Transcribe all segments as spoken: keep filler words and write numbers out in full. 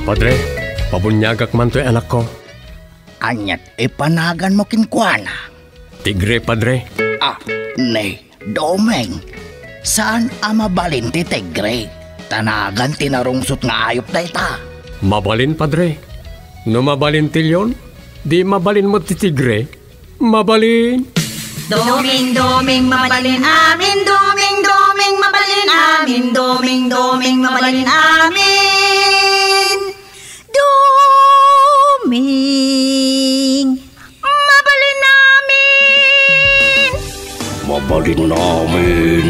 Padre, pabunyagak man to'y anak ko. Anyat ipanagan mo kinkwana. Tigre, Padre. Ah, ne, Domeng. Saan ama balin ti Tigre? Tanagan tinarungsot nga ayop na ita. Mabalin, Padre. No mabalin tilyon, di mabalin mo ti Tigre. Mabalin. Doming, doming, mabalin amin. Doming, doming, mabalin amin. Doming, doming, mabalin amin. Doming, mabalin amin. Mabalin namin.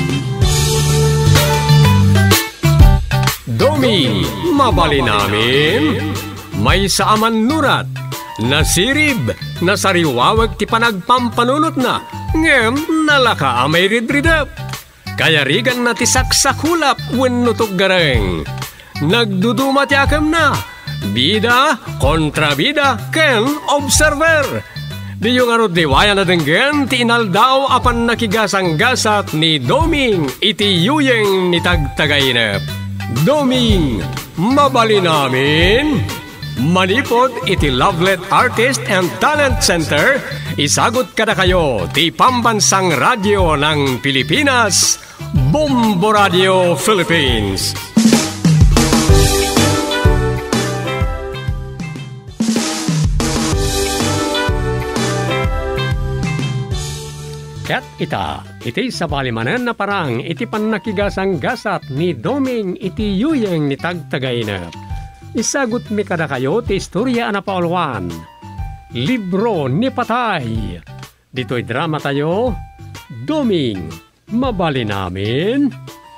Doming, mabalin namin. May saaman nurat, nasirib, nasariwawag ti panagpampanunot na, ngem nalaka amay ridridap. Kaya rigan na ti saksakulap wenno gareng. Nagduduma ti akam na, bida kontra bida ken observer. Di yung arod diwaya na denggen ti inaldaw apan nakigasang-gasat ni Doming iti yuyeng ni tagtagainep. Doming, mabalin namin. Manipod iti Lovelet Artist and Talent Center, isagot kada kayo ti pambansang radyo ng Pilipinas, Bombo Radio Philippines. Ket ita, iti sabalimanan na parang iti pannakigasang gasat ni Doming iti yuyeng ni tagtagainep. Isagot mi kada kayo ti istorya na paulwan. Libro ni Patay. Dito'y drama tayo, Doming, mabalin namin.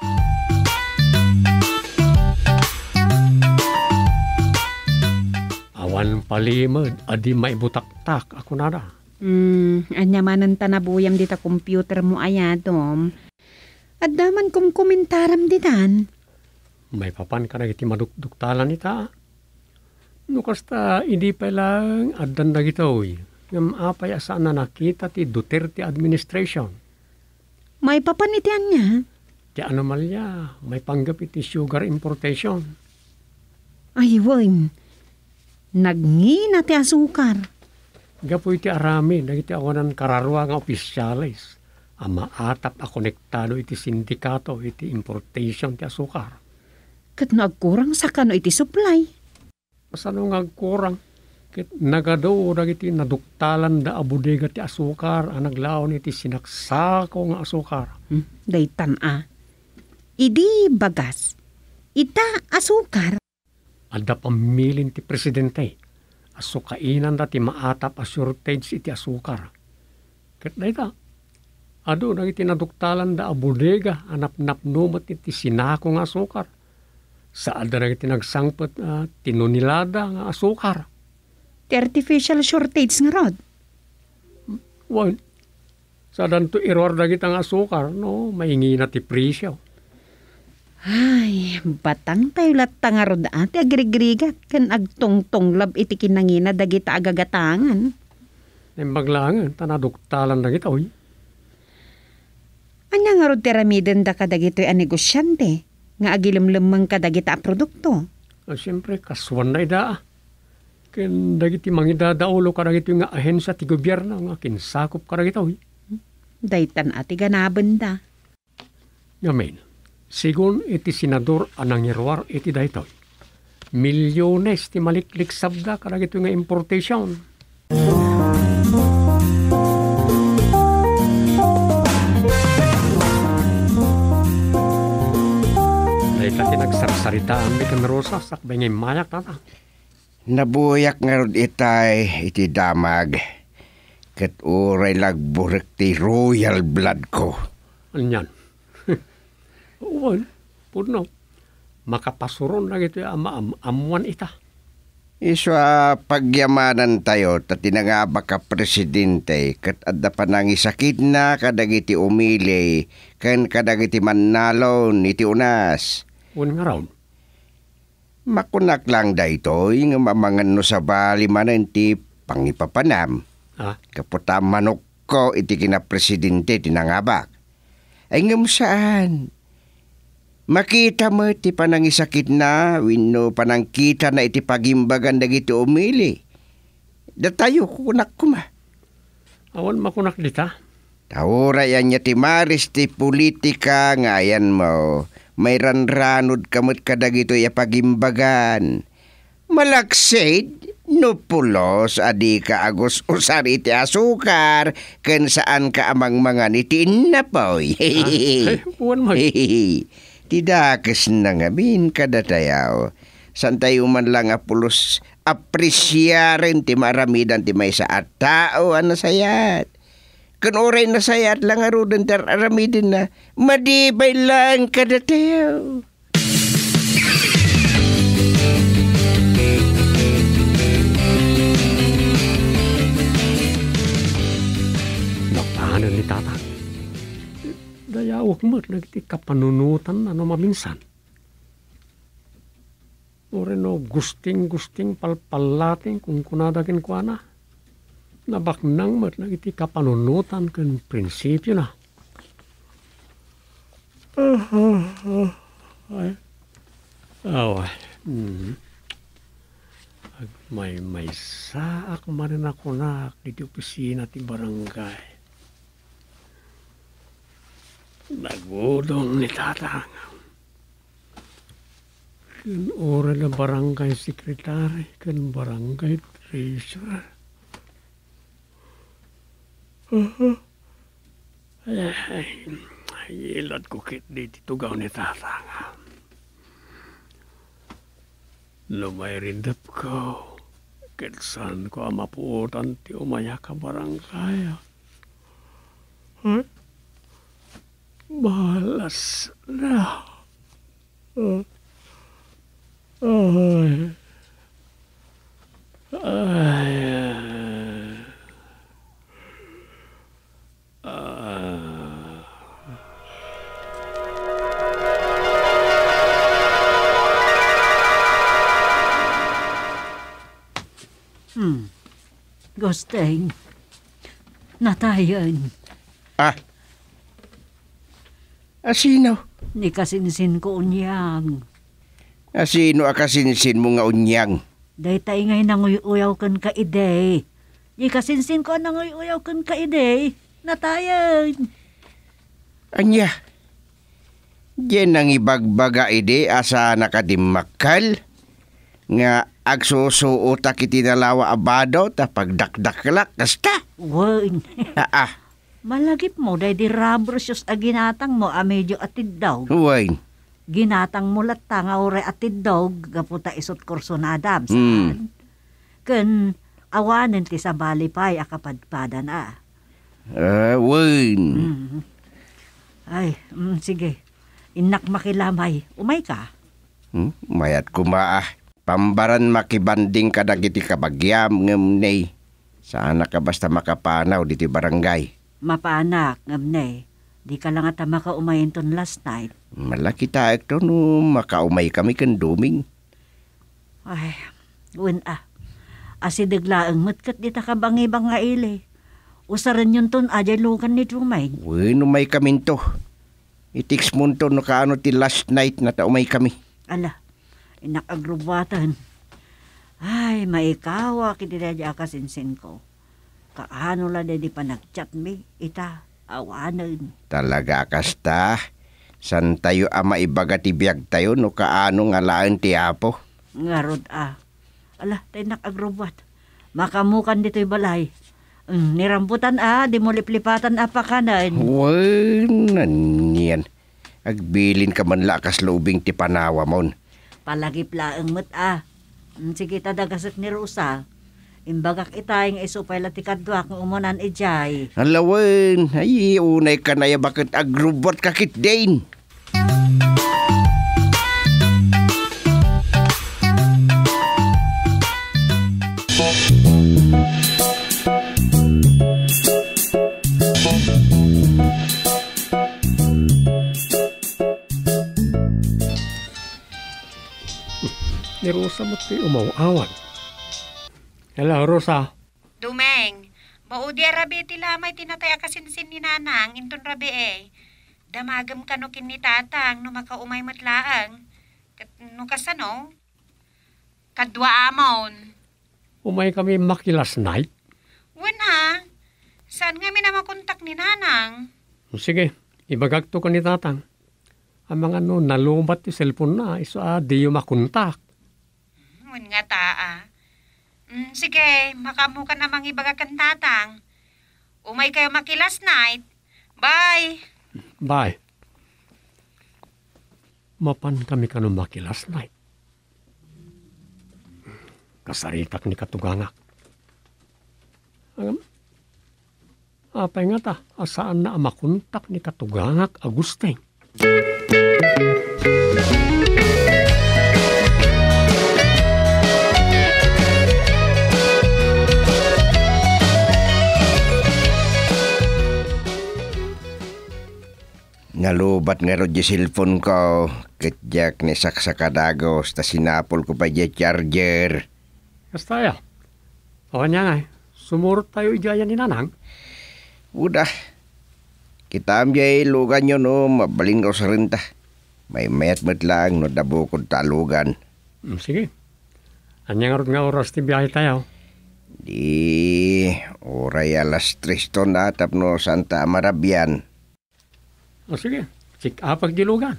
Awan palimod, adi maibutaktak ako nada. Hmm, anyamanan tanabuyam dita computer mo ayadom. At daman kum komentaram ditan. May papan ka na iti madukduktalan ita. No kasta, hindi pa lang adan na gito'y. Ngam apay asaan na nakita ti Duterte administration. May papan itian niya? Ti anomalya, may panggap iti sugar importation. Ay, wala. Nagngina ti asukar. Gapo iti arami, nagiti ako ng kararwa nga opisyalis. Ama atap a konektado iti sindikato, iti importation ti asukar. Kat nagkurang sa kano iti supply. Sano nga agkurang? Kat nagado, nagiti naduktalan da abudega ti asukar, ang naglaon iti sinaksako nga asukar. Hmm, daytan a. Idi bagas. Ita asukar. Ada pamilin ti presidente. Asukainan dati maatap a shortage iti asukar. Kat na ita, ado nagiti naduktalan da abudega, anap-nap numat iti sinako nga asukar. Saan da nagiti nagsangpot uh, tinunilada nga asukar. The artificial shortage nga rod. Well, saan to iror dagiti nga asukar, no, maingi na ti presyo. Ay, batang tayo latta nga rod ati agrigrigat kan agtong-tonglab iti kinangina dagita agagatangan. Nembaglangan, tanaduktalan dagita, oy. Anya nga rod tiramiden da kadagito'y a negosyante, nga agilimlimang kadagita a produkto. Ah, siyempre, kaswan na ida. Ken dagiti mangidadaulo kadagito nga ahensya ti gobyerno nga kinsakop kadagita, oy. Daytan ati ganaban da. Ngamen. Sigun iti senador anang irwar iti daytoy. Milyones ti maliklik sabda karagito nga importation. Dahita ti nagsarsaritaan mi kan Rosa sakbay ngay mayak nata. Nabuyak nga rod itay iti damag. Kat uray lagburek ti royal blood ko. Anyan? Well, puno. Makapasuron na ito ama am, amuan ita. Iswa pagyamanan tayo tati na nga baka presidente kat adda pa nang isakit na kadagiti umili kan kadagiti mannalon iti unas. Un nga raw. Makunak lang daytoy nga mamangan no sa bali manen ti pangipapanam. Ha? Kaputa manok ko iti kina presidente tinangabak. Ay ngam saan? Makita mo iti panangisakit na, wino panangkita na iti pagimbagan dagiti umili. Datayo kunak kuma. Awan makunak dita. Taura yan niya ti maris ti politika nga yan mo. May ranranod kamot kadagito ya pagimbagan. Malaksid, no pulos adi ka agos usar iti asukar ken saan ka amang mga nitiin na poy. Ay, awan mag. Tidakes na nga bin kadatayaw. San tayo man lang apulos apresyaren ti maramidan ti may sa at tao ana sayat. Kun oray na sayat lang arudan tar aramidin na madibay lang kadatayaw. Napahanan ni tata. Dayawak mo, nagti kapanunutan na no maminsan. O rin no, gusting-gusting palpalating kung kunadakin ko na. Nabaknang mo, nagti kapanunutan kan prinsipyo na. Ah, ah, ah. Ay. Away. Hmm. May may saak marin ako na dito opisina ti barangay. Nagudong ni tatang. Kan ora na barangay sekretary, kan barangay treasurer. Uh-huh. Ay, ay, ay, ilad ko kit dito tugaw ni tatang. Lumay rindap ko. Kitsan ko ang mapuutan ti umaya ka barangay. Huh? Malas na. Uh, ay. Ay. Uh. Hmm. Gusteng. Natayan. Ah. Asino? Ni kasinsin ko unyang. Asino akasinsin mo nga unyang? Day tay ngay nanguyaw kan ka ide. Ni kasinsin ko nanguyaw kan ka ide. Natayan. Anya? Diyan ang ibagbaga ide asa nakadimakal? Nga agsusuutak iti nalawa abado ta pagdakdaklak kasta? Wan. Ah ah. Malagip mo, day di rabrosios a ginatang mo a medyo atid daw. Huwag. Ginatang mo latang a ure atid daw, gaputa isot kurso na adam, saan? Hmm. Kun awanin ti sa balipay a kapadpadan a. Ah, huwag. Mm. Ay, mm, sige. Inak makilamay, umay ka? Hmm? Mayat kumaa. Pambaran makibanding ka dagiti kabagyam ngem nay. Sana ka basta makapanaw diti barangay. Mapanak, ngamne. Di ka lang at makaumayin ton last night. Malaki taek to no makaumay kami kan duming. Ay, win ah. Asidaglaang matkat di ta kabangi-bang nga ili. Usaran yun ton ajay lukan ni Trumain. Uy, numay kami to. Itiks mo to no kaano ti last night na taumay kami. Ala, inakagrubatan. Ay, maikawa kitidadya akasinsin ko. Kaano la di pa nagchat mi, ita, awanan. Talaga kasta. San tayo ama ibaga ti biyag tayo no kaano nga laan ti apo. Ngarod ah. Ala, tayo nakagrubwat. Makamukan dito'y balay. Mm, nirambutan ah, di mo liplipatan ah pa kanan. Uy, nanyan. Agbilin ka man lakas lubing ti panawa mon. Palagip laang mat ah. Mm, sige tadagasat ni Rosa. Imbagak itay nga isupay latikadwak ng umunan ijay. Alawan, ay unay ka na ya bakit agrubot kakit din. Ni Rosa mo ti umaw-awan. Hello, Rosa. Dumeng, maudi arabi ti lamay tinatay akasinsin ni nanang, inton rabi eh. Damagam ka no kin ni tatang no makaumay matlaang. Kat no kasano? Kadwa amon. Umay kami makilas night. Wen ha? Saan nga mi na makontak ni nanang? Sige, ibagagto ka ni tatang. Ang mga no, nalubat ti cellphone na, iso ah, di yung makontak. Wen nga taa. Mm, sige, makamu ka namang ibagakan tatang. Umay kayo makilas night. Bye! Bye. Mapan kami ka no makilas night. Kasaritak ni katugangak. Agam, apay nga ta, asaan na makontak ni katugangak Agusteng. Nalubat nga ro di cellphone ko. Katjak ni saksakadagos ta sinapol ko pa di charger. Kastaya, awan niya nga eh. Sumurot tayo ijaya ni nanang. Udah. Kita amjay lugan nyo no, mabalin ko sa renta. May mayat mat lang no dabo ko talugan. Hmm, sige. Anyang nga oras ti biyahe tayo. Di oray alas tres to na tapno Santa Marabian. O sige, sik apag dilugan.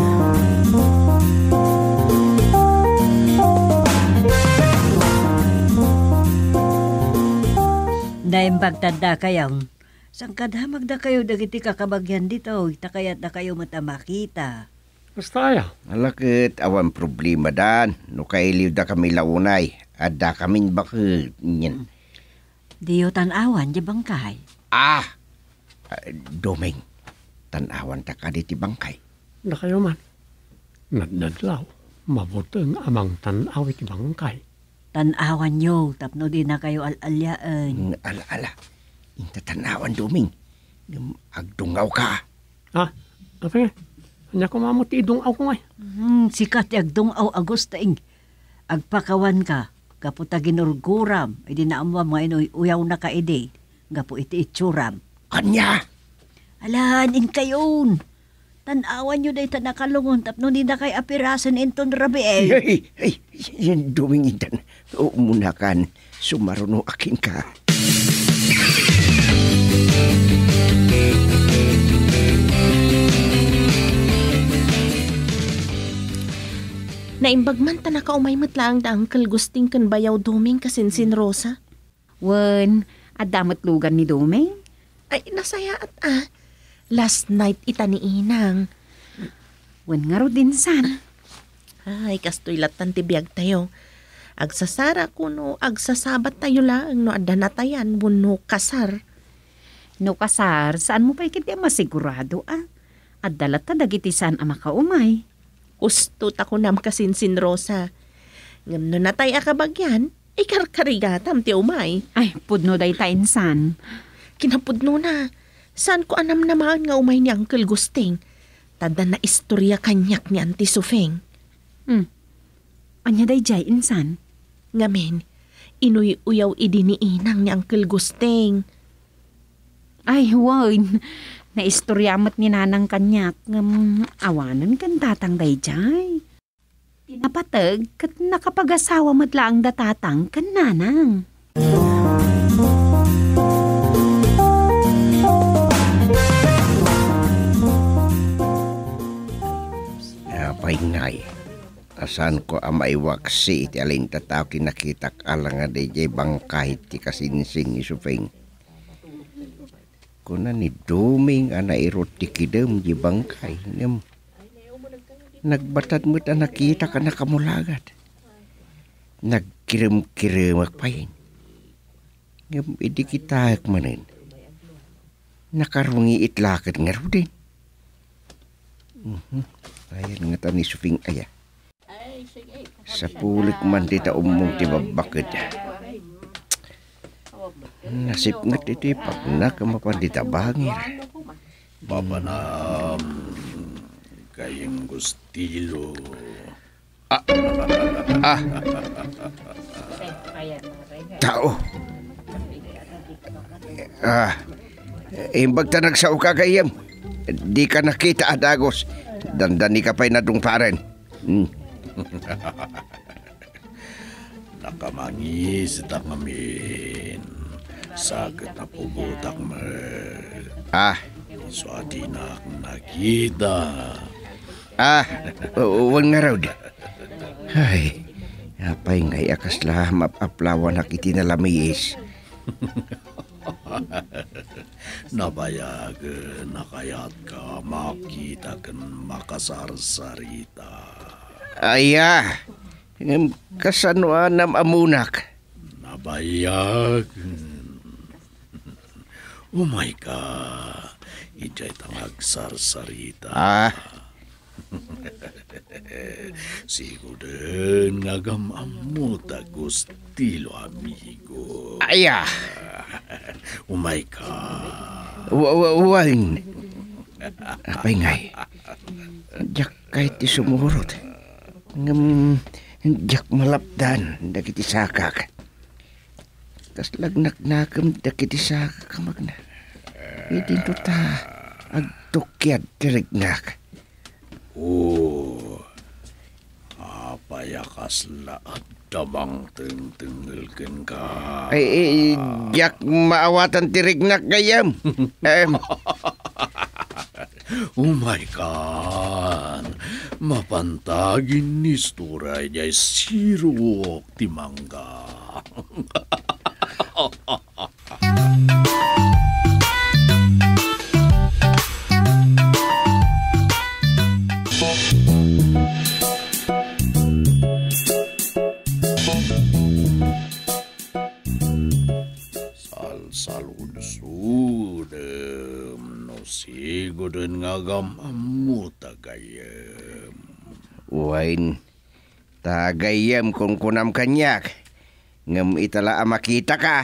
Dahil pagtanda kayang, sangkadhamag da kayo dagiti kakabagyan dito, itakayat na kayo mata makita. Kastaya. Alakit awan problema dan. No kailiw da kami launay. Ada kami bakit nyan. Diyo tanawan, di bangkay. Ah! Uh, Domeng. Tanawan ta ka di ti bangkay. Na kayo man. Nadnadlaw. Mabuteng amang tanaw iti bangkay. Tanawan nyo, tapno din na kayo al-alyaan. Ng ala-ala. Inta tanawan, Domeng. Ngam agdungaw ka. Ah, apa nga? Anya ko mamot idong aw ko ngay. Hmm, sikat yagdong aw Agusting. Agpakawan ka, kaputa ginurguram, ay di naamwa mga inoy uyaw na ka ide, gapu iti itsuram. Kanya! Alahanin kayon. Tanawan nyo dahi tanakalungon, tapno di na kay apirasan inton rabi eh. Ay, ay, yan Domeng intan. O muna kan, sumaruno akin ka. Naimbag man ta nakaumay matlaang da Uncle Gusting kan bayaw Domeng kasinsin Rosa. Wen, adamat lugan ni Domeng. Ay, nasaya at ah. Last night ita ni Inang. Wen nga ro din san. Ay, kastoy latan ti biyag tayo. Agsasara kuno, agsasabat tayo lang no adda na tayan buno kasar. No kasar, saan mo pa ikit masigurado ah? At dalat ta dagiti saan ama kaumay. Gusto ta ko nam kasinsin Rosa. Ngam no natay akabagyan, ikarkarigatam ti umay. Ay, pudno day ta insan. Kinapudno na. Saan ko anam naman nga umay ni Uncle Gusting? Tada na istorya kanyak ni Auntie Sufeng. Hmm. Anya day jay insan? Ngamen, inuy-uyaw idi ni Inang ni Uncle Gusting. Ay, wen. Naistoryamat ni nanang kanyak ngam awanan kan tatang day jay. Pinapatag kat nakapag-asawa matlaang datatang kan nanang. Apay ngay. Asan ko amay waksi iti alin tataw kinakitak alang nga D J bangkahit ti kasinsing ni Sufeng. Kuna ni Domeng ana irot ti kidem di bangkay. Ngam nagbatad mo't ang nakita ka na kamulagat. Nagkirim-kirim akpayin. Ngam idi kita akmanin. Nakarungi itlakat nga ro din. Uh-huh. Ayan nga ta ni Sufeng aya. Sa pulik man di ta umong ti babakit. Nasip na titipak na kamapandita bangir. Papanam kayong gustilo. Ah! Ah! Tao! Ah! Imbag ta nagsao ka kayam. Di ka nakita adagos. Dandani ka pa'y nadungparen. Hmm. Nakamangis ta ngamin. Sakit na pugutak mo. Ah, So ati na nakita. ah, huwag nga raw. Ay, apay ngay akas lah mapaplawan na kiti na lamis. Nabayag nakayat ka makita kan makasarsarita. Aya, kasanuan nam amunak. Nabayag. Oh my God. Ijay tangag sarsarita. Ah, Sigo din ngagamamu ta gustilo amigo. aya, Oh my God. huwag. Apay ngay. Jak kahit isumurot. Ngam, jak malapdan, dakit isakak. Tas lagnak nakam dakit isakak magna. Idin to ta, agtukyad tirignak. Oh, apa ya kasla at damang ting-tingilkin ka. Ay, ay, jak maawatan tirignak gayam. Em, Oh my God. Mapantagin ni Sturay jay sirok timangga. Sal-salud-sudem no sigo din ngagamamu tagayem. wain. Tagayam kung kunam kanyak. Ngam itala makita ka.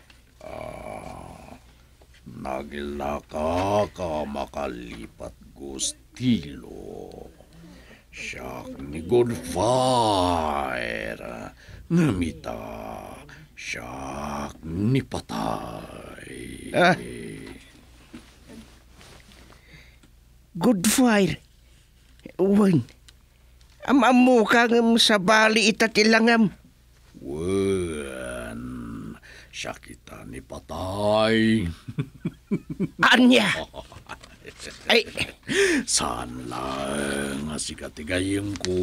Nagilaka ka makalipat gustilo. Siyak ni good fire. Ngamita. Siyak ni patay. Ah. Good fire. Wain. Amamu ka ngam sa bali itatilangam. Wen. Siya kita ni patay. Anya. Ay, Saan lang nga si katigayeng ko.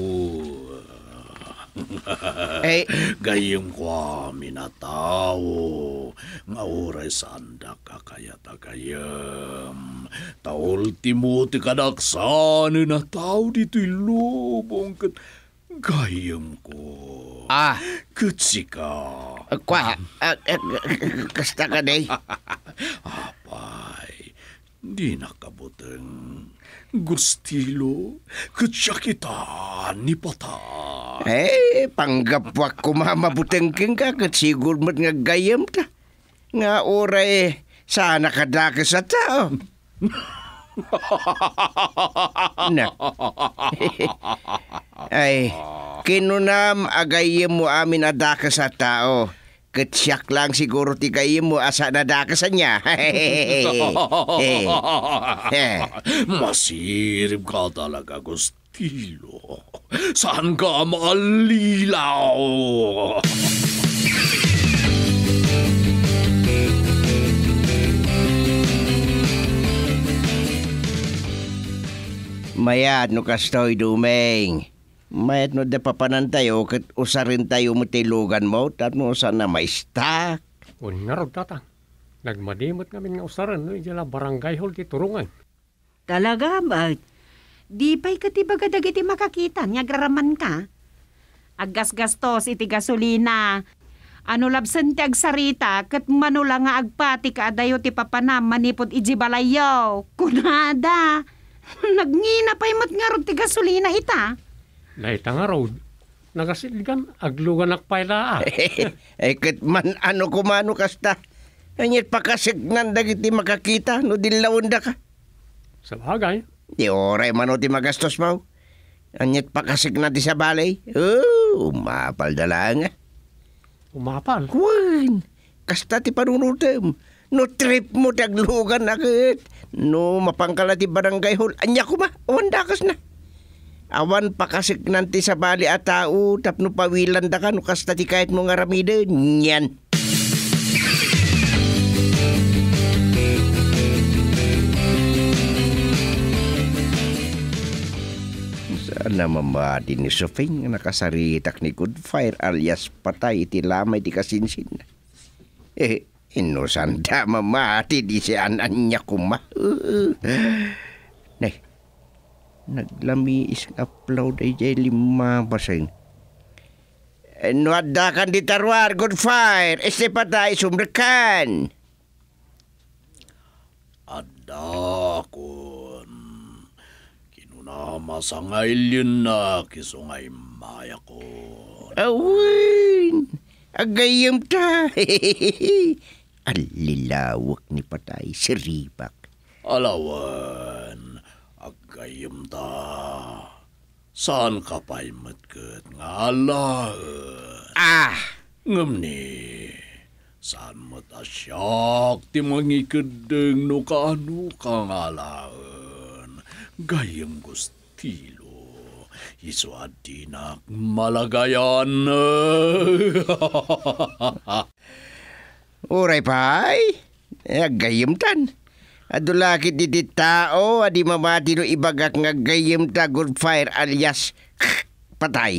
ay, Gayem ko amin na tao. Nga oray sanda ka kaya tagayem. Ta ultimo ti kadaksan na tao dito'y lubong kat gayem ko. ah, Kutsika. kwa, ah, ah, kasta ka day. Apay, di nakabuteng gustilo kutsa kita ni patay. Eh, panggapwak ko mamabutengking ka kat sigur mat nga gayam ta. Nga oray, sana kadaka sa tao. Na. Ay, kinunam agayem mo amin adaka sa tao. Katsyak lang siguro ti gayem mo asa nadaka sa niya. Masirip ka talaga, Gustilo. Saan ka maalilaw? Mayat no kastoy dumeng. Mayat no da papanan tayo kat usarin tayo mutilugan mo tat mo sana may stock. Un nga raw tatang. Nagmadimot kami nga usaran no ijala barangay hall ti turungan. Talaga ba? Di pa'y katibaga dagiti makakita, nyagraraman ka. Aggas-gastos iti gasolina. Ano labsan ti agsarita, kat manula nga agpati ka adayo ti papanam manipod iji balayaw. Kunada. Nagngina pa'y mat nga rod ti gasolina ita. Naita nga raw. Nagasilgan aglugan akpayla. Eh kat man ano kumano kasta. Anyat pakasignan dagiti makakita no dilawon da ka. Sa bagay. Di oray mano ti magastos mo. Anyat pakasignan ti sa balay. Oh, umapal da lang. Umapal. Kuwan. Kasta ti panunutem. No trip mo taglugan akit. No mapangkala ti barangay hall. Anya ko ma, awan dakas na. Awan pa kasi nanti sa bali at tao, tapno pawilan da ka, no kasta ti kahit mo nga ramide, nyan. Sana mamadi ni Sofing nga nakasaritak ni Goodfire alias patay iti lamay ti kasinsin. Eh, inosanda mamati di si ananya kuma. Uh, Nay, naglamiis nga upload ay jay lima basing. Nuadakan di tarwar, Goodfire, este patay sumrekan. Adakon. Kinunama sa ngayon na kisungay maya ko. Awin, agayam ta. Alilawak ni patay si Ribak. Alawan, agayam ta. Saan ka pa'y matkat nga alahan? Ah! Ngam ni, saan matasyak ti mangikadeng no kaano kang alahan? Gayam gustilo, iso adinak malagayan. Uray pay, agayam tan. Adulakit di di tao, adi mamati no ibagak nga gayam ta Goodfire alias patay.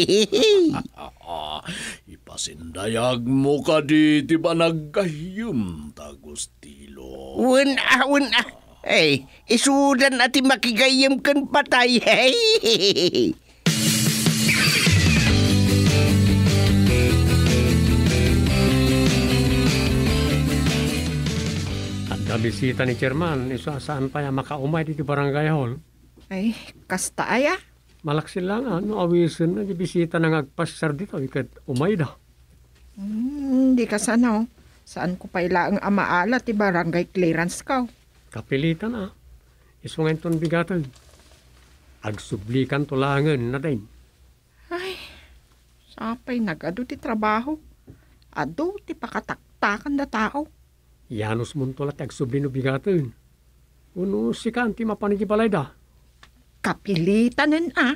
Ipasindayag mo ka di, di ba naggayam ta gustilo? Wen ah, wen ah. Hey, isudan ati makigayam kan patay. Hey. Nabisita ni Chairman, iso saan pa ya makaumay dito barangay hall. Ay, kasta ay ah. Malaksin lang, ano, awisin na, bisita na ngagpasar dito, ikat umay da. Hmm, di ka sana oh. Saan ko pa ila ang amaala ti barangay clearance ka? Kapilitan ah. Iso ngayon ton bigatan. Agsublikan tulangan na din. Ay, sapay nagado ti trabaho. Ado ti pakataktakan da tao. Yanos muntolat agsubli no bigatan. Uno si kanti mapanigibalay da. Kapilitanen ah.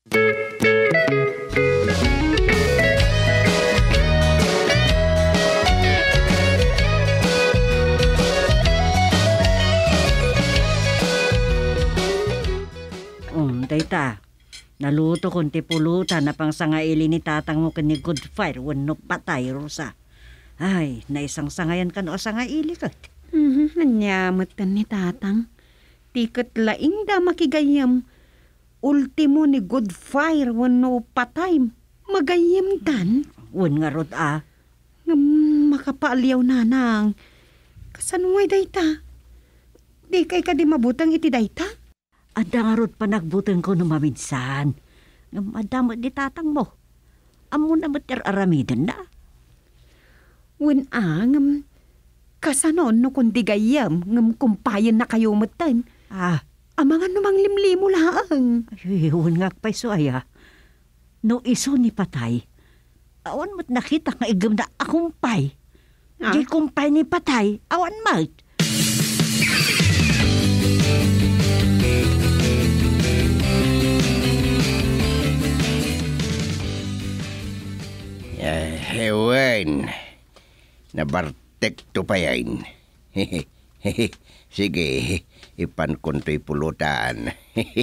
Um, dayta. Naluto kon ti pulutan na pang sangaili ni tatang mo kani Goodfire wenno patay rusa. Ay, naisang sangayan kan o sangaili ka. Mhm, nanyamat kan ni tatang. Tiket laing da makigayam. Ultimo ni Goodfire wano patay. Magayam tan. Wen nga rod ah. Ngam makapaaliyaw nanang. Kasanway dayta. Di kay ka di mabutang iti dayta. Ada nga rod pa nagbutang ko no maminsan. Ngam adamot di tatang mo. Amo na mater aramidan na. Wen ang ngam kasanon no kundi gayam ngam kumpayan na kayo matan. Ah, amangan numang limlimo laang. ay, wen nga pay so aya. No iso ni patay. Awan mo't nakita nga igam na akumpay. Ah? Di kumpay ni patay, awan mat. Uh, hewan. Nabartek to pa yan. Sige, ipan konto'y pulutan.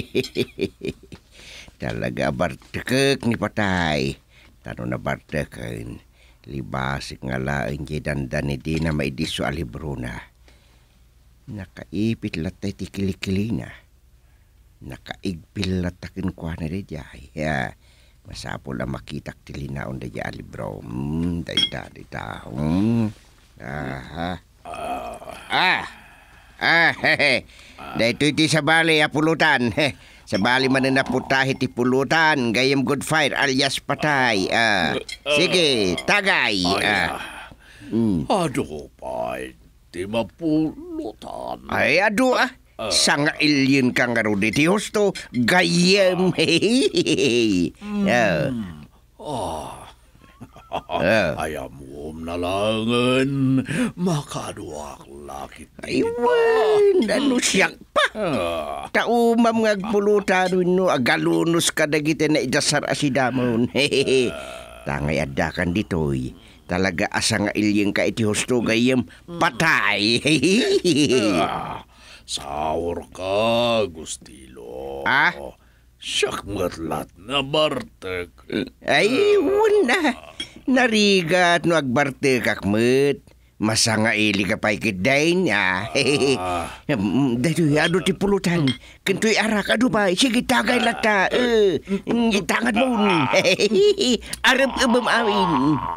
Talaga bartekek ni patay. Tano na bartekan. Libasik nga laing jidandan ni di na maidiso alibro na. Nakaipit latay ti kilikilina. Nakaigpil latakin kwa na di jay. Ya. Masapol ang makitak tilinaon da ya alibro. Hmm, dayta, dayta. Hmm. Aha. Ah. Ah, hehe. Dayto iti sa bali a pulutan. Sa bali man na putahe ti pulutan. Gayam Goodfire alias patay. Ah. Sige, tagay. Ah. Mm. Ado pa'y di mapulutan. Ay, ado ah. Sanga ilyin kang arudi ti husto. Gayam. Hehehe. Mm. Yeah. Ah. Ayam mo nalangan, makaduak lakit. Aywan, ano siyak pa? Ah, Taumam ngagpulutan no agalunos kadagiti na idasar asidamon. Hehehe. Tangay adakan ditoy. Talaga asa nga ilyeng ka iti husto gayem patay. ah, Saur ka, Gustilo. Ah? Siyak matlat na Bartek. Ay, wala. Narigat no agbarte kakmet. Masanga ili ka pa'y kidain niya. Dito ado ti pulutan. Kanto'y arak ado pa. Sige tagay lata. Uh, itangan mo. Arap abam awin.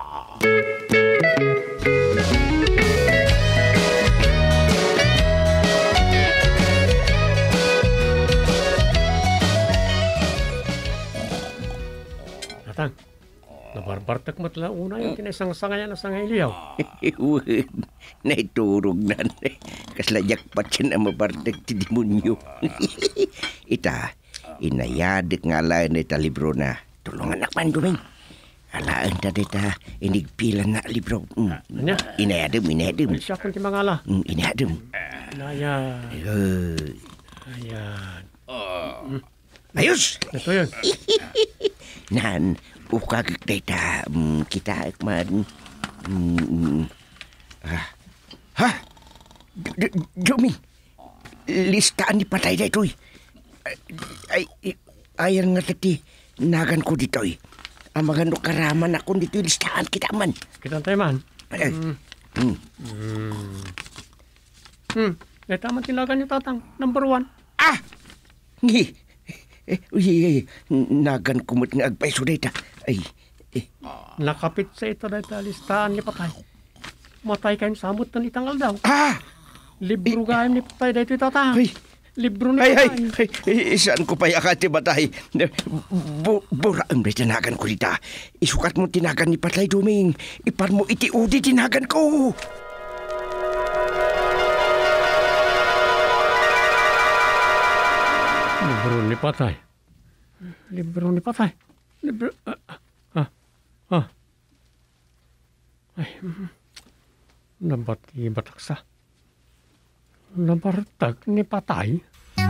Tatang, nabarbartak matla una yung kinaisang sangayan na sangay liyaw. Iwan, naiturog na. Kasladyak pa siya na mabartak ti demonyo. Ita, inayadik nga lain ita libro na. Tulungan akman duming. Alaan ta dita, inigpilan na libro. Mm. Anya? Inayadam, inayadam. Siya kung timangala. Mm, inayadam. Ayan. Uh, Ayan. ayos! Ito yun. Nan, ukagik dita, um, kita akman. Um, ah. Ha? Jumi, listaan ni patay da ito'y. Ay, ayan nga tati, nagan ko dito'y. Ang mga no karaman ako dito'y listaan kita man. Kita tayo man. Ay, Hmm. hmm. Hmm. Hmm. Eh, tama tinagan niyo, Tatang. Number one. Ah! Ngi! Eh, uy, uy, nagan kumot nga agpaiso dita. Ay, eh. Nakapit sa ito dahil listaan ni Patay. Matay kayong samot ng itangal daw. Ah! Libro gayam ni Patay dahil ito, Tatang. Ay! Libro ni Ay, ay, Patay. ay, isaan ko pa yakati batay. Bu, bura, ang tinagan ko dita. Isukat mo tinagan ni Patay Duming. Ipar mo iti udi tinagan ko. Libro ni Patay. Libro ni Patay. Libro... Ah, ah, ah. Ay, mm. Nabati bataksa. Nabartag ni Patay.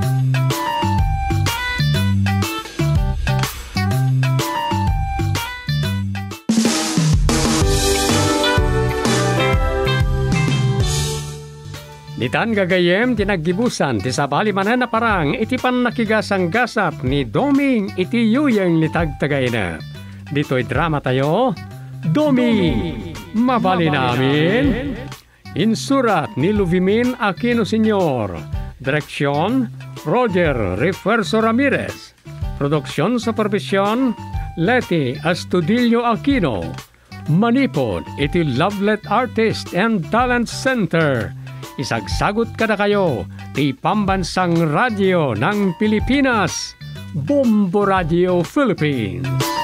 Ditan gagayem tinaggibusan ti sabali manan na parang iti pan nakigasang gasap ni Doming iti yuyeng ni tagtagayna. Dito'y drama tayo, Doming, mabali namin. Insurat ni Luvimin Aquino Senior. Direksyon, Roger Refuerzo Ramirez. Produksyon Supervision, Leti Astudillo Aquino. Manipod iti Lovelet Artist and Talent Center. Isagsagot kada kayo ti Pambansang Radyo ng Pilipinas, Bombo Radio Philippines.